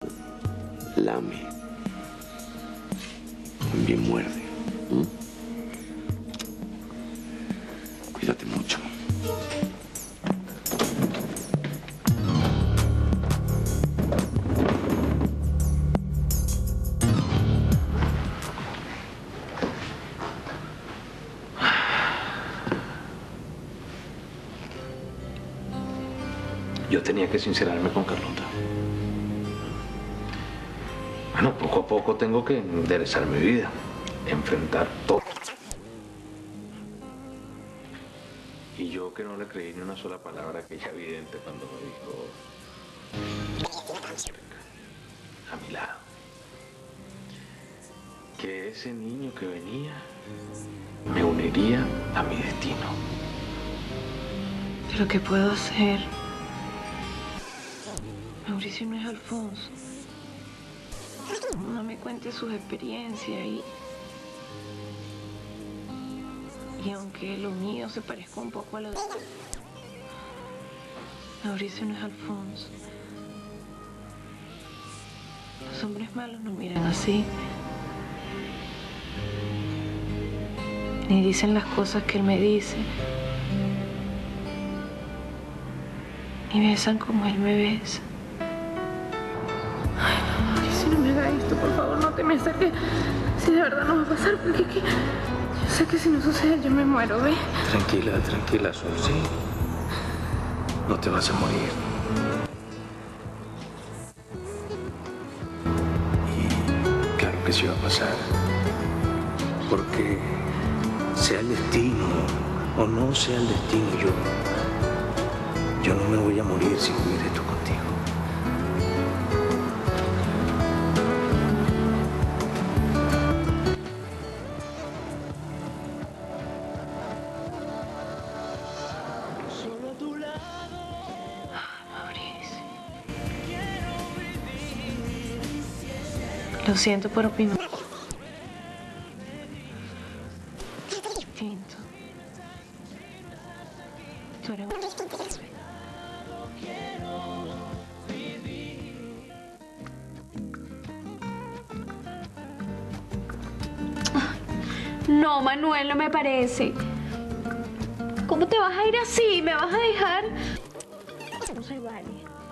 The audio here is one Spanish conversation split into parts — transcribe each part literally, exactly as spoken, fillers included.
lame, también muerde. ¿Mm? Cuídate mucho. Yo tenía que sincerarme con Carlota. Bueno, poco a poco tengo que enderezar mi vida, enfrentar todo. Y yo que no le creí ni una sola palabra que ella evidente cuando me dijo a mi lado que ese niño que venía me uniría a mi destino. ¿Pero qué puedo hacer? Mauricio no es Alfonso. No me cuente sus experiencias y... Y aunque lo mío se parezca un poco a lo de... Mauricio no es Alfonso. Los hombres malos no miran así. Ni dicen las cosas que él me dice. Ni besan como él me besa. Ay, no, Mauricio, no me haga esto, por favor, no te me acerques. Si de verdad no va a pasar, porque es que yo sé que si no sucede yo me muero, ¿ves? Tranquila, tranquila, Sol, sí. No te vas a morir. Y claro que sí va a pasar. Porque sea el destino o no sea el destino, yo... Yo no me voy a morir sin vivir esto contigo. Solo a tu lado. Mauricio. Lo siento por opinar. Distinto. Tú eres un... No, Manuel, no me parece. ¿Cómo te vas a ir así? ¿Me vas a dejar? No se vale.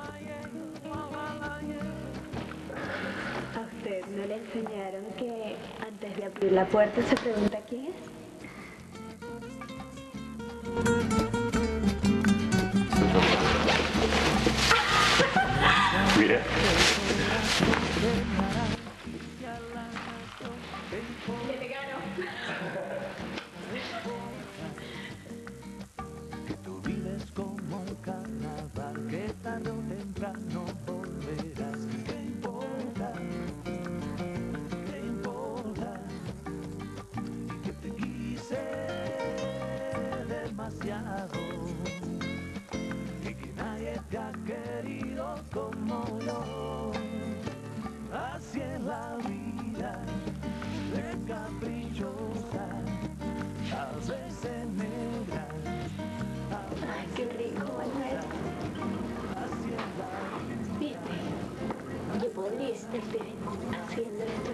¿A usted no le enseñaron que antes de abrir la puerta se pregunta quién es? Mira. Que tú vives como un carnaval, que tarde o temprano volverás. ¿Qué importa? ¿Qué importa? Que te quise demasiado, y que nadie te ha querido como yo. Así es la vida, de caprichosa, a veces negra. Ay, qué rico, Manuel. Viste, yo podría estar bien haciendo esto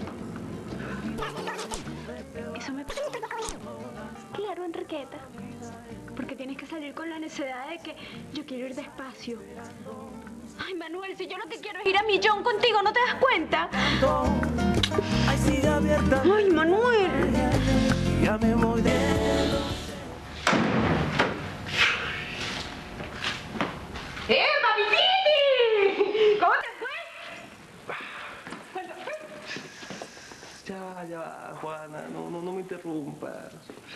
aquí. Eso me... Claro, Enriqueta. Porque tienes que salir con la necesidad de que yo quiero ir despacio. Ay, Manuel, si yo lo que quiero es ir a millón contigo, ¿no te das cuenta? Ay, Manuel. Ya me voy de... ¡Eh, Mavitini! ¿Cómo te fue? Ya va, ya va, Juana, no, no, no me interrumpas.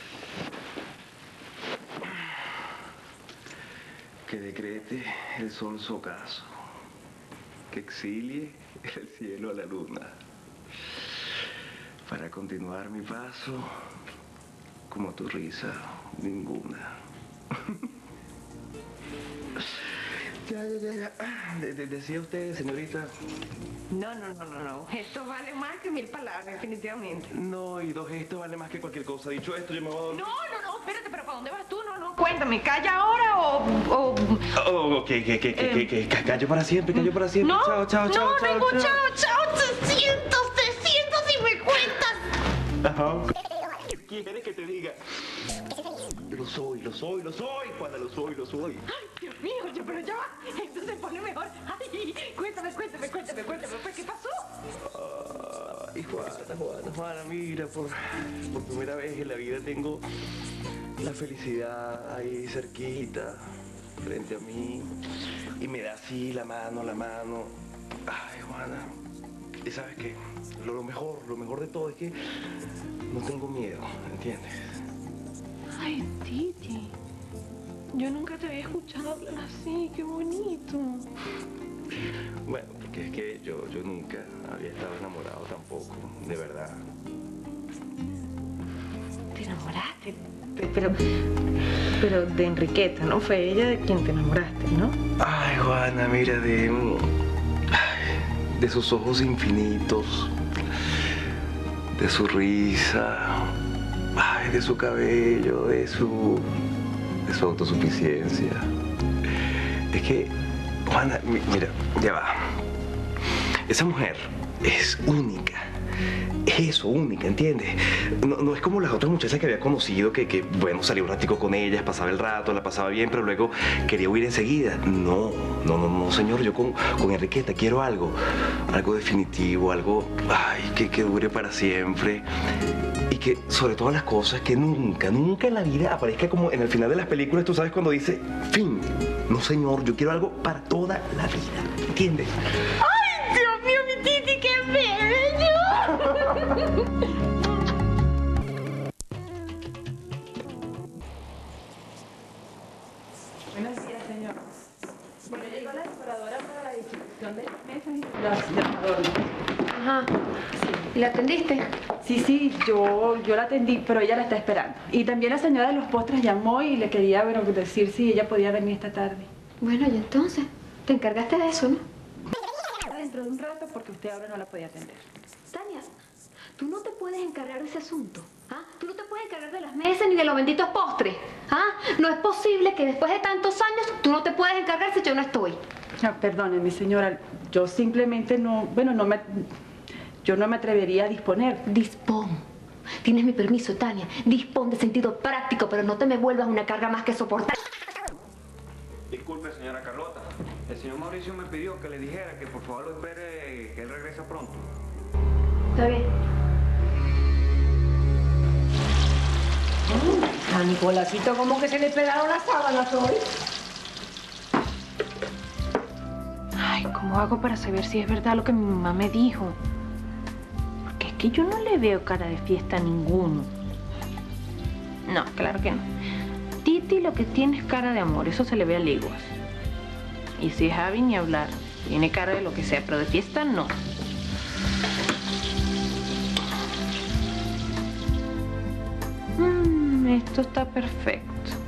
Que decrete el sol su ocaso, que exilie el cielo a la luna, para continuar mi paso como tu risa ninguna. Ya, ya, ya, ya. De, de, decía usted, señorita. No, no, no, no, no. Esto vale más que mil palabras, definitivamente. No, y dos gestos vale más que cualquier cosa. Dicho esto, yo me voy a dormir. No, no, no, espérate, pero ¿para dónde vas tú? No, no, cuéntame, ¿calla ahora o...? o... Oh, ok, que, que, que, que, que, que callo para siempre, callo para siempre. No, chao, chao, chao, no, chao, ningún chao. chao, chao, trescientos, trescientos y me cuentas. Ajá. ¿Qué quieres que te diga? Yo lo soy, lo soy, lo soy, Juana, lo soy, lo soy. Ay, Dios mío, yo, pero ya va, esto se pone mejor. Ay, cuéntame, cuéntame, cuéntame, cuéntame, pues, ¿qué pasó? Ay, Juana, Juana, Juana, mira, por, por primera vez en la vida tengo la felicidad ahí cerquita, frente a mí, y me da así la mano, la mano. Ay, Juana, y ¿sabes qué? Lo, lo mejor, lo mejor de todo es que no tengo miedo, ¿entiendes? Ay, Titi, yo nunca te había escuchado hablar así, qué bonito. Bueno, porque es que yo, yo nunca había estado enamorado tampoco, de verdad. ¿Te enamoraste? Pero, pero de Enriqueta, ¿no? Fue ella de quien te enamoraste, ¿no? Ay, Juana, mira, de, ay, de sus ojos infinitos, de su risa, ay, de su cabello, de su, de su autosuficiencia. Es que, Juana, mi- mira, ya va. Esa mujer es única. Es eso, única, ¿entiendes? No, no es como las otras muchachas que había conocido que, que, bueno, salía un ratico con ellas, pasaba el rato, la pasaba bien, pero luego quería huir enseguida. No, no, no, no, señor, yo con, con Enriqueta quiero algo, algo definitivo, algo, ay, que, que dure para siempre. Y que, sobre todas las cosas, que nunca, nunca en la vida aparezca como en el final de las películas, tú sabes, cuando dice, fin. No, señor, yo quiero algo para toda la vida, ¿entiendes? ¡Ay, Dios mío, mi Titi, qué bello! Buenos días, señor. Bueno, llegó la decoradora para la distribución de las mesas y los, de los adornos. Ajá. ¿Y la atendiste? Sí, sí, yo, yo la atendí, pero ella la está esperando. Y también la señora de los postres llamó y le quería, bueno, decir si ella podía venir esta tarde. Bueno, y entonces, te encargaste de eso, ¿no? Dentro de un rato porque usted ahora no la podía atender. Tania, tú no te puedes encargar de ese asunto. ¿Ah? Tú no te puedes encargar de las mesas ni de los benditos postres. ¿Ah? No es posible que después de tantos años tú no te puedas encargar si yo no estoy. No, perdóneme, señora, yo simplemente no, bueno, no me, yo no me atrevería a disponer. Dispón. Tienes mi permiso, Tania. Dispón de sentido práctico, pero no te me vuelvas una carga más que soportar. Disculpe, señora Carlota. El señor Mauricio me pidió que le dijera que por favor lo espere, que él regresa pronto. Está bien. A Nicolásito como que se le pegaron las sábanas hoy. Ay, ¿cómo hago para saber si es verdad lo que mi mamá me dijo? Porque es que yo no le veo cara de fiesta a ninguno. No, claro que no. Titi lo que tiene es cara de amor, eso se le ve a leguas. Y si es Javi, ni hablar. Tiene cara de lo que sea, pero de fiesta no. Mm, esto está perfecto.